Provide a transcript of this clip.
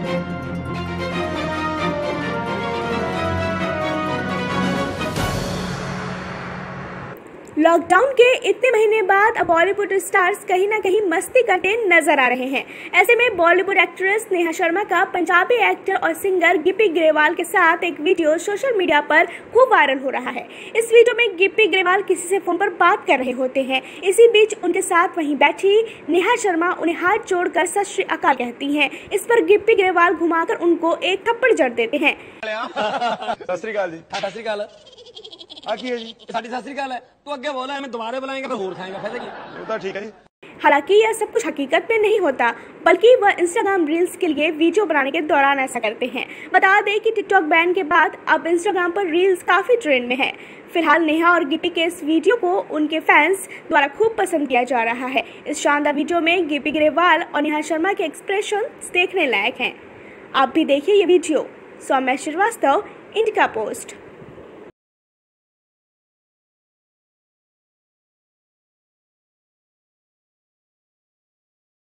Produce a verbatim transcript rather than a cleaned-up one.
Lockdown के इतने महीने बाद अब बॉलीवुड स्टार्स कहीं ना कहीं मस्ती करते नजर आ रहे हैं। ऐसे में बॉलीवुड एक्ट्रेस नेहा शर्मा का पंजाबी एक्टर और सिंगर गिप्पी ग्रेवाल के साथ एक वीडियो सोशल मीडिया पर खूब वायरल हो रहा है। इस वीडियो में गिप्पी ग्रेवाल किसी से फोन पर बात कर रहे होते हैं। इसी बीच उनके साथ वहीं बैठी नेहा शर्मा उन्हें हाथ जोड़कर सत श्री अकाल कहती हैं। इस पर गिप्पी ग्रेवाल घुमाकर उनको एक थप्पड़ जड़ देते हैं। सत श्री अकाल जी। सत श्री अकाल आ की है जी? साडी सत श्री अकाल है। तू अगे बोल, मैं दोबारा बुलाएंगे फिर और खाएंगा, फिर की वो तो ठीक है जी। हालांकि यह सब कुछ हकीकत में नहीं होता, बल्कि वह इंस्टाग्राम रील्स के लिए वीडियो बनाने के दौरान ऐसा करते हैं। बता दें कि टिकटॉक बैन के बाद अब इंस्टाग्राम पर रील्स काफी ट्रेंड में है। फिलहाल नेहा और गिप्पी के इस वीडियो को उनके फैंस द्वारा खूब पसंद किया जा रहा है। इस शानदार वीडियो में गिप्पी ग्रेवाल और नेहा शर्मा के एक्सप्रेशन देखने लायक हैं। आप भी देखिए ये video. Saumya Srivastava, Indica post.